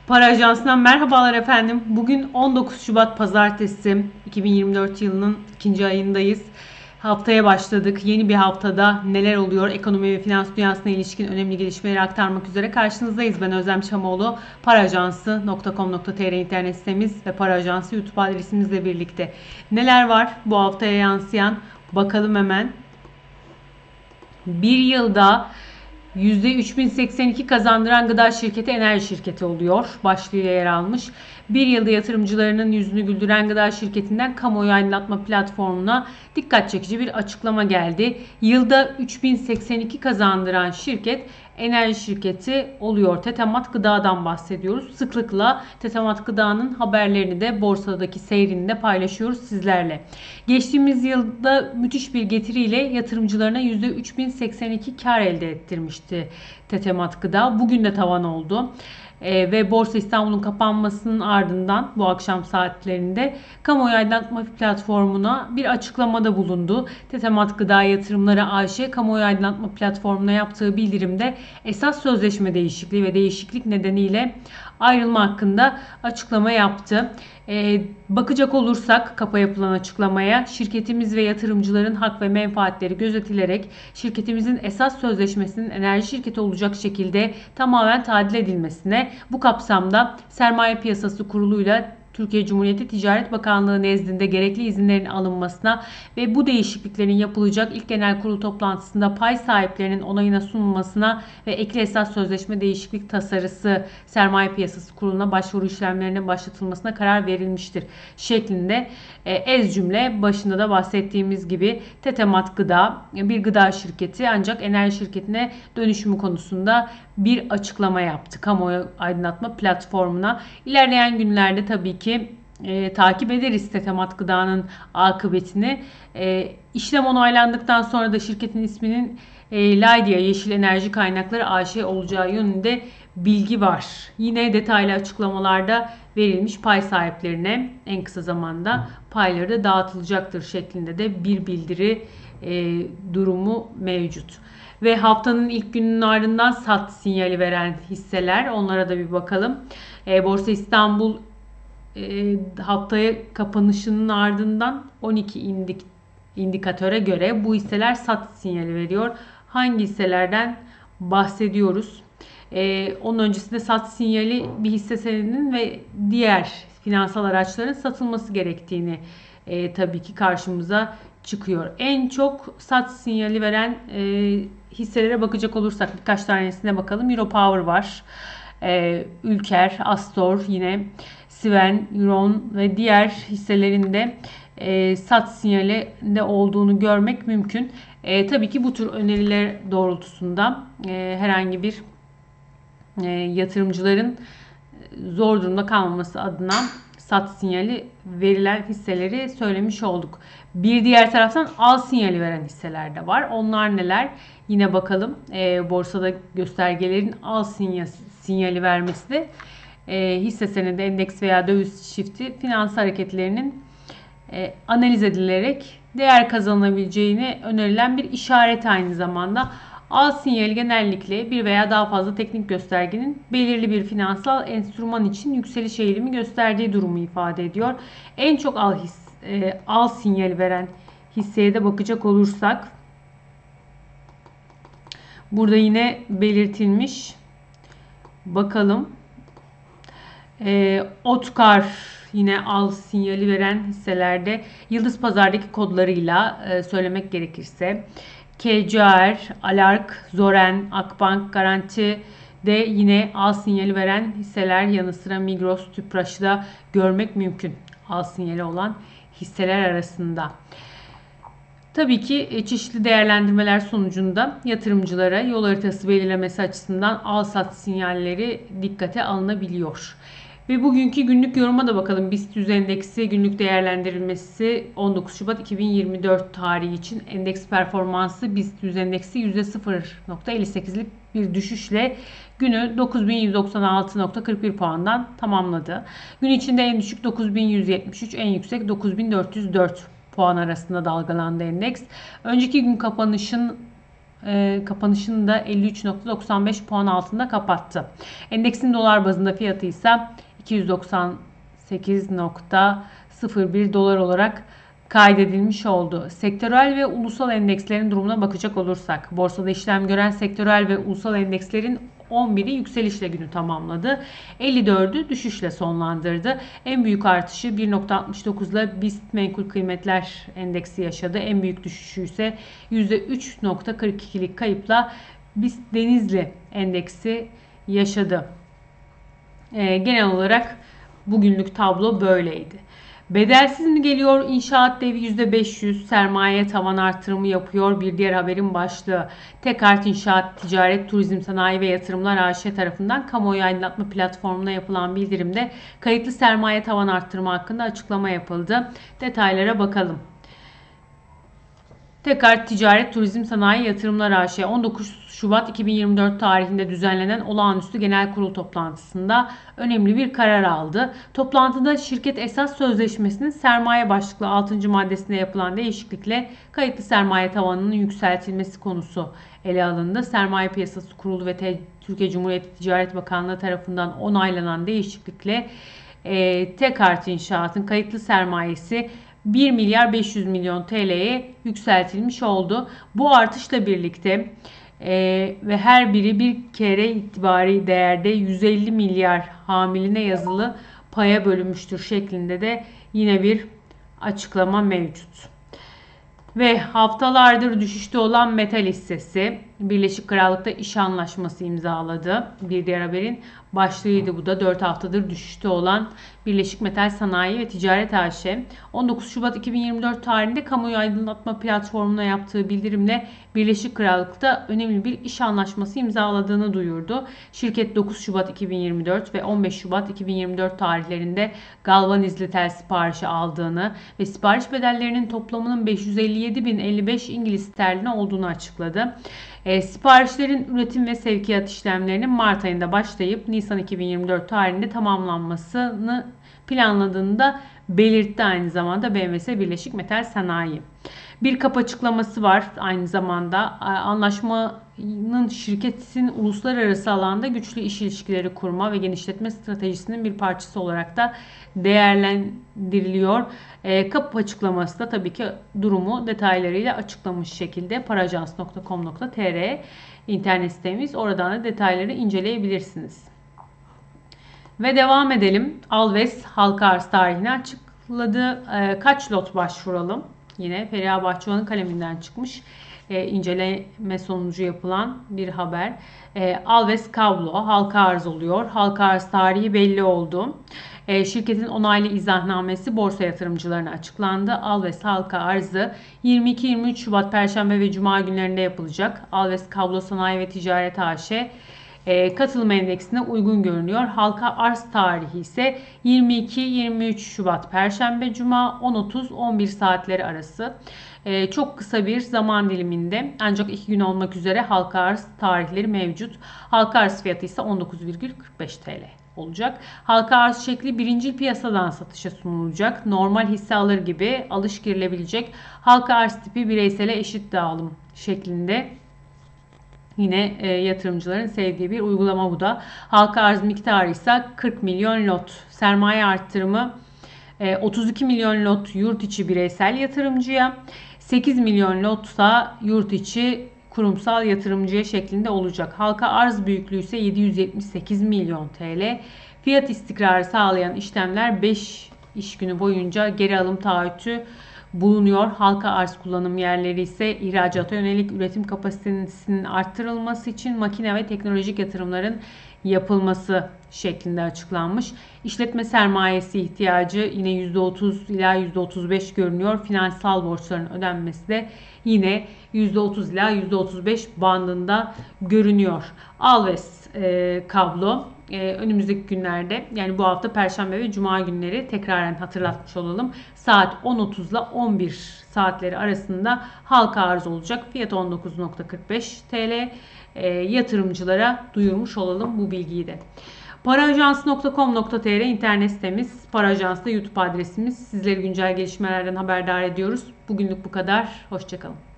Para Ajansı'ndan merhabalar efendim. Bugün 19 Şubat Pazartesi 2024 yılının ikinci ayındayız. Haftaya başladık. Yeni bir haftada neler oluyor? Ekonomi ve finans dünyasına ilişkin önemli gelişmeleri aktarmak üzere karşınızdayız. Ben Özlem Şamoğlu. Paraajansı.com.tr internet sitemiz ve Para Ajansı YouTube adresimizle birlikte. Neler var bu haftaya yansıyan? Bakalım hemen. Bir yılda %3082 kazandıran gıda şirketi enerji şirketi oluyor. Başlığıyla yer almış. Bir yılda yatırımcılarının yüzünü güldüren gıda şirketinden kamuoyu aydınlatma platformuna dikkat çekici bir açıklama geldi. Yılda 3082 kazandıran şirket enerji şirketi oluyor. Tetemat Gıda'dan bahsediyoruz. Sıklıkla Tetemat Gıda'nın haberlerini de borsadaki seyrini de paylaşıyoruz sizlerle. Geçtiğimiz yılda müthiş bir getiriyle yatırımcılarına %3082 kar elde ettirmişti Tetemat Gıda. Bugün de tavan oldu. Ve Borsa İstanbul'un kapanmasının ardından bu akşam saatlerinde kamuoyu aydınlatma platformuna bir açıklamada bulundu. Tetemat Gıda Yatırımları AŞ kamuoyu aydınlatma platformuna yaptığı bildirimde esas sözleşme değişikliği ve değişiklik nedeniyle ayrılma hakkında açıklama yaptı. Bakacak olursak kapa yapılan açıklamaya, şirketimiz ve yatırımcıların hak ve menfaatleri gözetilerek şirketimizin esas sözleşmesinin enerji şirketi olacak şekilde tamamen tadil edilmesine, bu kapsamda Sermaye Piyasası Kurulu'yla Türkiye Cumhuriyeti Ticaret Bakanlığı nezdinde gerekli izinlerin alınmasına ve bu değişikliklerin yapılacak ilk genel kurul toplantısında pay sahiplerinin onayına sunulmasına ve ekli esas sözleşme değişiklik tasarısı Sermaye Piyasası Kurulu'na başvuru işlemlerinin başlatılmasına karar verilmiştir şeklinde ez cümle başında da bahsettiğimiz gibi Tetemat Gıda bir gıda şirketi ancak enerji şirketine dönüşümü konusunda bir açıklama yaptı kamuoyu aydınlatma platformuna. İlerleyen günlerde tabii ki takip ederiz Tetemat Gıda'nın akıbetini. İşlem onaylandıktan sonra da şirketin isminin Laydia Yeşil Enerji Kaynakları AŞ olacağı yönünde bilgi var. Yine detaylı açıklamalarda verilmiş pay sahiplerine en kısa zamanda payları da dağıtılacaktır şeklinde de bir bildiri durumu mevcut. Ve haftanın ilk gününün ardından sat sinyali veren hisseler, onlara da bir bakalım. Borsa İstanbul haftaya kapanışının ardından 12 indikatöre göre bu hisseler sat sinyali veriyor. Hangi hisselerden bahsediyoruz? Onun öncesinde sat sinyali bir hisse senedinin ve diğer finansal araçların satılması gerektiğini tabii ki karşımıza çıkıyor. En çok sat sinyali veren hisselere bakacak olursak birkaç tanesine bakalım. Europower var. Ülker, Astor, yine Sven, Euron ve diğer hisselerinde sat sinyalinde olduğunu görmek mümkün. Tabii ki bu tür öneriler doğrultusunda herhangi bir yatırımcıların zor durumda kalmaması adına sat sinyali verilen hisseleri söylemiş olduk. Bir diğer taraftan al sinyali veren hisseler de var. Onlar neler? Yine bakalım. Borsada göstergelerin al sinyali vermesi de hisse senedi endeks veya döviz çifti finans hareketlerinin analiz edilerek değer kazanabileceğini önerilen bir işaret aynı zamanda. Al sinyali genellikle bir veya daha fazla teknik göstergenin belirli bir finansal enstrüman için yükseliş eğilimi gösterdiği durumu ifade ediyor. En çok al sinyali veren hisseye de bakacak olursak burada yine belirtilmiş. Bakalım. Otkar yine al sinyali veren hisselerde Yıldız Pazar'daki kodlarıyla söylemek gerekirse KCR, Alark, Zoren, Akbank, Garanti de yine al sinyali veren hisseler yanı sıra Migros, Tüpraş'ı da görmek mümkün al sinyali olan hisseler arasında. Tabii ki çeşitli değerlendirmeler sonucunda yatırımcılara yol haritası belirlemesi açısından al sat sinyalleri dikkate alınabiliyor. Ve bugünkü günlük yoruma da bakalım. BIST 100 endeksi günlük değerlendirilmesi 19 Şubat 2024 tarihi için endeks performansı BIST 100 endeksi %0.58'lik bir düşüşle günü 9196.41 puandan tamamladı. Gün içinde en düşük 9173, en yüksek 9404 puan arasında dalgalandı endeks. Önceki gün kapanışın kapanışını da 53.95 puan altında kapattı. Endeksin dolar bazında fiyatı ise 298.01 dolar olarak kaydedilmiş oldu. Sektörel ve ulusal endekslerin durumuna bakacak olursak, borsada işlem gören sektörel ve ulusal endekslerin 11'i yükselişle günü tamamladı. 54'ü düşüşle sonlandırdı. En büyük artışı 1.69 ile BIST Menkul Kıymetler Endeksi yaşadı. En büyük düşüşü ise %3.42'lik kayıpla BIST Denizli Endeksi yaşadı. Genel olarak bugünlük tablo böyleydi. Bedelsiz mi geliyor? İnşaat devi %500 sermaye tavan artırımı yapıyor. Bir diğer haberin başlığı. Tekart İnşaat, Ticaret, Turizm, Sanayi ve Yatırımlar AŞ tarafından kamuoyu aydınlatma platformuna yapılan bildirimde kayıtlı sermaye tavan artırımı hakkında açıklama yapıldı. Detaylara bakalım. Tekart Ticaret, Turizm, Sanayi, Yatırımlar AŞ 19 Şubat 2024 tarihinde düzenlenen olağanüstü genel kurul toplantısında önemli bir karar aldı. Toplantıda şirket esas sözleşmesinin sermaye başlıklı 6. maddesinde yapılan değişiklikle kayıtlı sermaye tavanının yükseltilmesi konusu ele alındı. Sermaye Piyasası Kurulu ve Türkiye Cumhuriyeti Ticaret Bakanlığı tarafından onaylanan değişiklikle Tekart İnşaat'ın kayıtlı sermayesi 1 milyar 500 milyon TL'ye yükseltilmiş oldu. Bu artışla birlikte ve her biri bir kere itibari değerde 150 milyar hamiline yazılı paya bölünmüştür şeklinde de yine bir açıklama mevcut. Ve haftalardır düşüşte olan metal hissesi Birleşik Krallık'ta iş anlaşması imzaladı. Bir diğer haberin başlığıydı bu da. 4 haftadır düşüşte olan Birleşik Metal Sanayi ve Ticaret AŞ 19 Şubat 2024 tarihinde kamuoyu aydınlatma platformuna yaptığı bildirimle Birleşik Krallık'ta önemli bir iş anlaşması imzaladığını duyurdu. Şirket 9 Şubat 2024 ve 15 Şubat 2024 tarihlerinde galvanizli tel siparişi aldığını ve sipariş bedellerinin toplamının 557.055 İngiliz sterlini olduğunu açıkladı. Siparişlerin üretim ve sevkiyat işlemlerinin Mart ayında başlayıp Nisan 2024 tarihinde tamamlanmasını planladığını da belirtti aynı zamanda BMS Birleşik Metal Sanayi. Bir kap açıklaması var aynı zamanda. Anlaşmanın şirketin uluslararası alanda güçlü iş ilişkileri kurma ve genişletme stratejisinin bir parçası olarak da değerlendiriliyor. Kap açıklaması da tabii ki durumu detaylarıyla açıklamış şekilde parajans.com.tr internet sitemiz. Oradan da detayları inceleyebilirsiniz. Ve devam edelim. Alves halka arz tarihini açıkladı. Kaç lot başvuralım? Yine Feriha Bahçıvan'ın kaleminden çıkmış. İnceleme sonucu yapılan bir haber. Alves kablo halka arz oluyor. Halka arz tarihi belli oldu. Şirketin onaylı izahnamesi borsa yatırımcılarına açıklandı. Alves halka arzı 22-23 Şubat Perşembe ve Cuma günlerinde yapılacak. Alves Kablo Sanayi ve Ticaret AŞ katılım endeksine uygun görünüyor. Halka arz tarihi ise 22-23 Şubat Perşembe Cuma 10.30-11 saatleri arası. Çok kısa bir zaman diliminde ancak 2 gün olmak üzere halka arz tarihleri mevcut. Halka arz fiyatı ise 19,45 TL olacak. Halka arz şekli birincil piyasadan satışa sunulacak. Normal hisse alır gibi alış girilebilecek. Halka arz tipi bireysele eşit dağılım şeklinde. Yine yatırımcıların sevdiği bir uygulama bu da. Halka arz miktarı ise 40 milyon lot. Sermaye arttırımı 32 milyon lot yurt içi bireysel yatırımcıya, 8 milyon lot da yurt içi kurumsal yatırımcıya şeklinde olacak. Halka arz büyüklüğü ise 778 milyon TL. Fiyat istikrarı sağlayan işlemler 5 iş günü boyunca geri alım taahhütü bulunuyor. Halka arz kullanım yerleri ise ihracata yönelik üretim kapasitesinin arttırılması için makine ve teknolojik yatırımların yapılması şeklinde açıklanmış. İşletme sermayesi ihtiyacı yine %30 ila %35 görünüyor. Finansal borçların ödenmesi de yine %30 ila %35 bandında görünüyor. Alves kablo önümüzdeki günlerde yani bu hafta Perşembe ve Cuma günleri tekraren hatırlatmış olalım. Saat 10.30 ile 11 saatleri arasında halka arz olacak. Fiyat 19.45 TL. Yatırımcılara duyurmuş olalım bu bilgiyi de. Parajans.com.tr internet sitemiz, Parajans'ta YouTube adresimiz. Sizleri güncel gelişmelerden haberdar ediyoruz. Bugünlük bu kadar. Hoşçakalın.